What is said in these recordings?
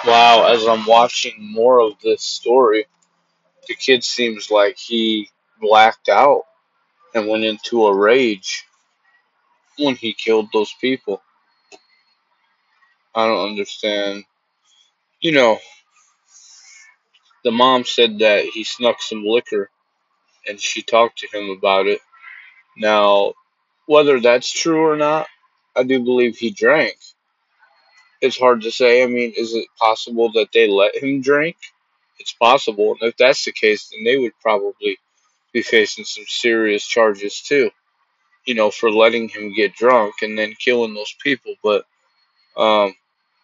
Wow, as I'm watching more of this story, the kid seems like he blacked out and went into a rage when he killed those people. I don't understand. You know, the mom said that he snuck some liquor and she talked to him about it. Now, whether that's true or not, I do believe he drank. It's hard to say. I mean, is it possible that they let him drink? It's possible. And if that's the case, then they would probably be facing some serious charges too. For letting him get drunk and then killing those people. But um,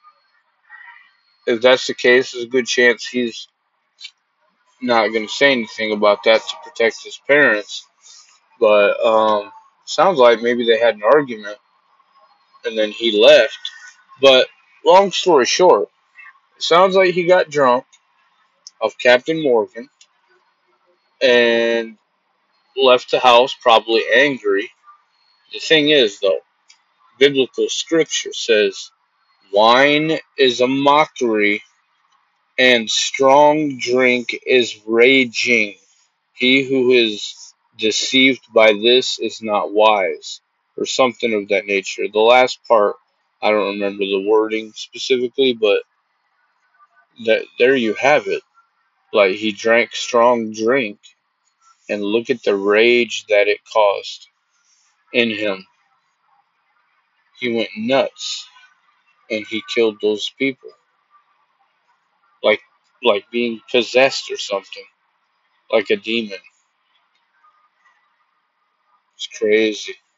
if that's the case, there's a good chance he's not going to say anything about that to protect his parents. But sounds like maybe they had an argument and then he left. But long story short, it sounds like he got drunk of Captain Morgan and left the house probably angry. The thing is, though, biblical scripture says wine is a mockery and strong drink is raging. He who is deceived by this is not wise, or something of that nature. The last part, I don't remember the wording specifically, but that there you have it. Like he drank strong drink, and look at the rage that it caused in him. He went nuts, and he killed those people, like being possessed or something, like a demon. It's crazy.